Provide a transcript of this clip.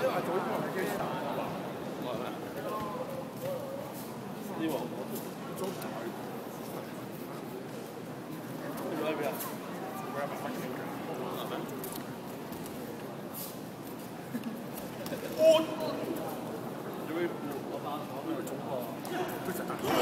啊，早啲我係機打吧。係咩？呢個中途係你喺邊啊？我喺北京嘅。係咩？我做咩？我打我中國。佢實打。